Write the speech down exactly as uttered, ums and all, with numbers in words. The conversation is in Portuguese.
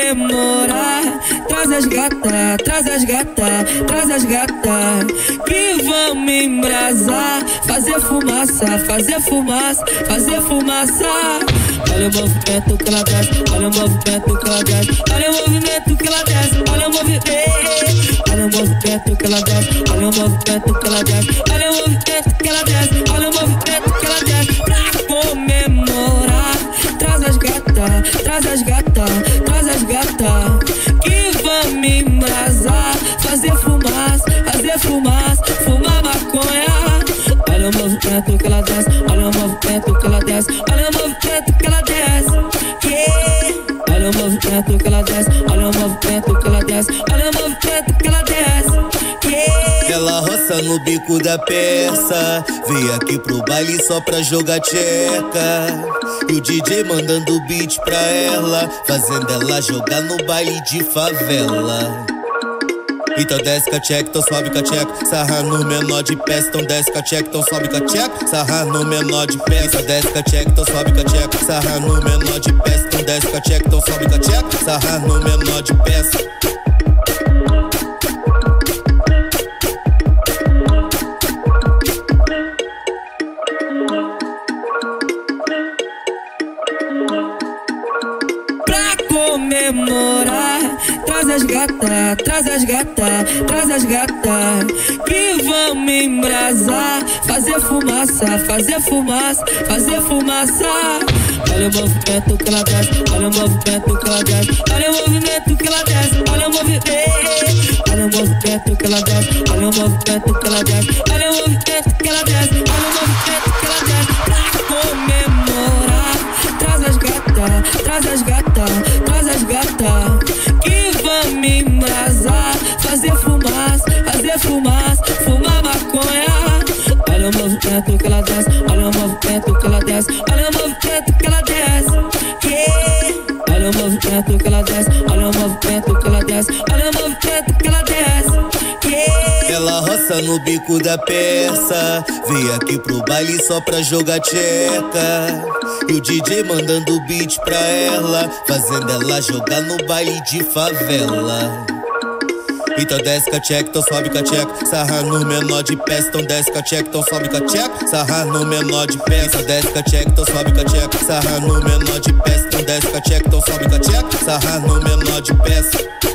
comemorar, traz as gata, traz as gata, traz as gata, que vamos embrasar, fazer fumaça, fazer fumaça, fazer fumaça. Olha o movimento que ela desce, olha o movimento que ela desce, olha o movimento que ela desce, olha o movimento, olha o movimento que ela desce, olha o movimento que ela desce, olha o movimento que ela desce, olha o movimento que ela desce. Pra comemorar, traz as gata, traz as gata, traz as gata, que vamos embrasar, fazer fumaça, fazer fumaça, fumar maconha. Olha o movimento que ela desce, olha o movimento que ela desce, olha o movimento que ela desce, yeah. Olha o movimento que ela desce, olha o movimento que ela desce, olha o movimento que ela desce, yeah. Ela roça no bico da peça, veio aqui pro baile só pra jogar tcheca. E o D J mandando o beat pra ela, fazendo ela jogar no baile de favela. Então desce com a tcheca, então sobe com a tcheca, sarra no menor de peça. Então desce com a tcheca, então sobe com a tcheca, sarra no menor de peça. Então desce com a tcheca, então sobe com a tcheca, sarra no menor de peça. Então desce com a tcheca, então sobe com a tcheca, sarra no menor de peça. Comemorar, traz as gata, traz as gata, traz as gata, que vamos embrasar, fazer fumaça, fazer fumaça, fazer fumaça. Olha o movimento que ela desce, olha o movimento que ela desce, olha o movimento que ela desce, olha o movimento, olha o movimento que ela desce, olha o movimento que ela desce, olha o movimento que ela desce, olha o movimento que ela desce. Pra comemorar, traz as gata, traz as gata, traz as gata, que vamos embrasar, fazer fumaça, fazer fumaça, fumar maconha. Olha o movimento que ela desce, olha o movimento que ela desce, olha o movimento que ela desce, yeah. Olha o movimento que ela desce, olha o movimento que ela desce, olha o movimento que ela desce, yeah. Ela roça no bico da peça, veio aqui pro baile só pra jogar tcheca. E o D J mandando o beat pra ela, fazendo ela jogar no baile de favela. Então desce com a tcheca, então sobe com a tcheca, sarra no menor de peça. Então desce com a tcheca, então sobe com a tcheca, sarra no menor de peça. Então desce com a tcheca, então sobe com a tcheca, sarra no menor de peça. Então desce com a tcheca, então sobe com a tcheca, sarra no menor de peça.